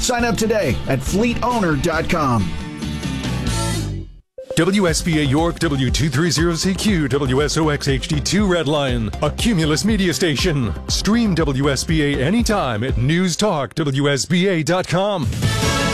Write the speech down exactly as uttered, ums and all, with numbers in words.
Sign up today at fleet owner dot com. W S B A York, W two thirty C Q, W S O X H D two Red Line, a Cumulus media station. Stream W S B A anytime at news talk W S B A dot com.